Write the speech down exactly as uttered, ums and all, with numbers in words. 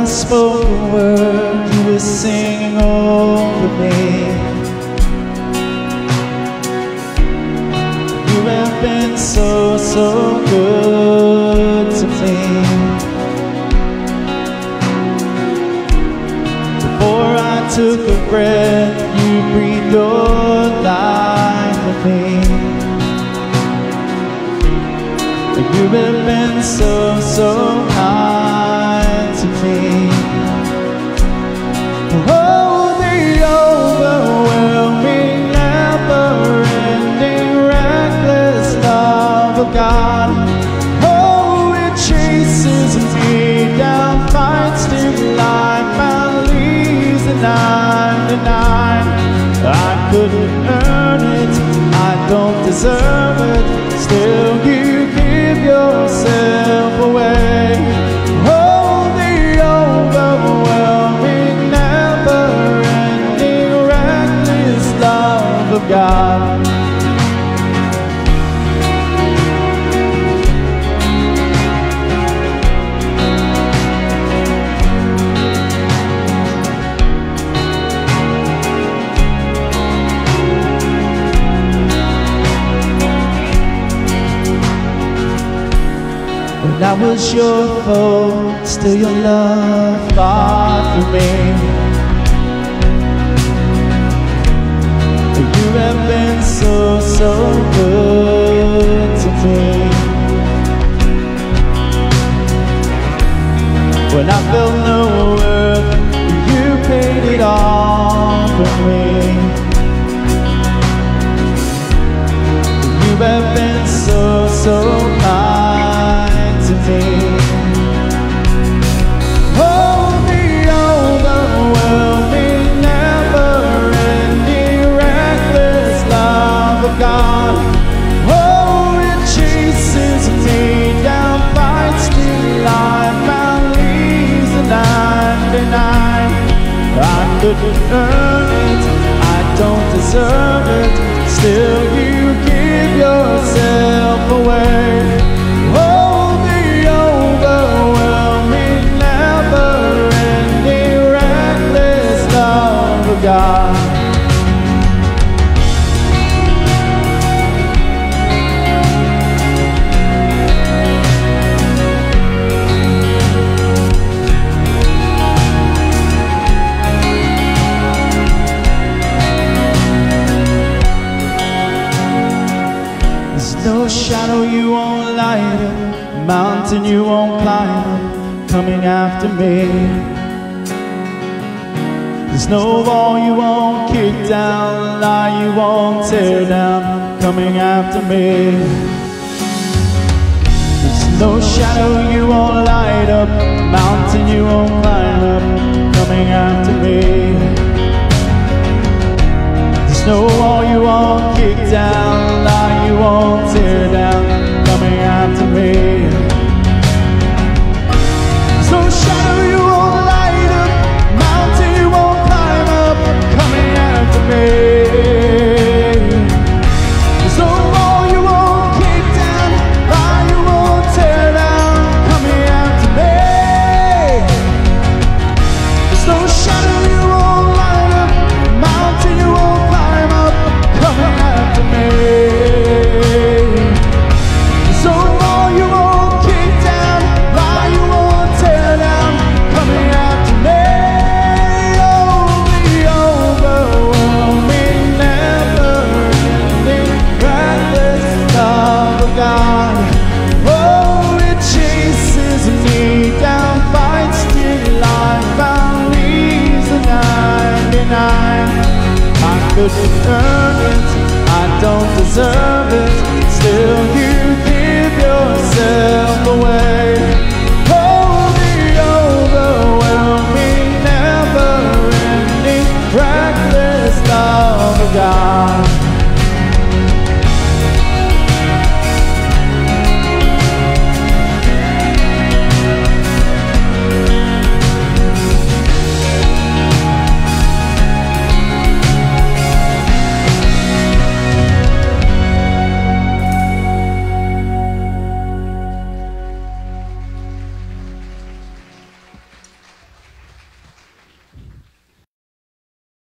unspoken word you were singing over me. You have been so, so good to me. Before I took a breath, you breathed your life in me. You have been so, so kind to me. Oh, the overwhelming, never-ending, reckless love of God. Oh, it chases me down, fights to life, and leaves the ninety-nine. I couldn't earn it, I don't deserve it, still you give yourself away. Oh, the overwhelming, never-ending, reckless love of God. When I was your foe, still your love fought for me. You have been so, so good to me. When I felt no worth, you paid it all for me. You have been so, so kind to me. Oh, the overwhelming, never-ending, reckless love of God. Oh, it chases me down, fights to life, and leaves the ninety-nine. I couldn't earn it, I don't deserve it, still you give yourself away. God. There's no shadow you won't light up, mountain you won't climb up, coming after me. There's no wall you won't kick down, lie you won't tear down, coming after me. There's no shadow you won't light up, mountain you won't climb up, coming after me. There's no wall you won't kick down, lie you won't tear down, coming after me. There's no shadow you won't light up, mountain you won't climb up, coming after me. There's no wall you won't kick down, lie you won't tear down, coming after me. There's no shadow you won't light up, mountain you won't climb up, coming after me. There's no wall you won't kick down, lie you won't tear down, coming after me. Couldn't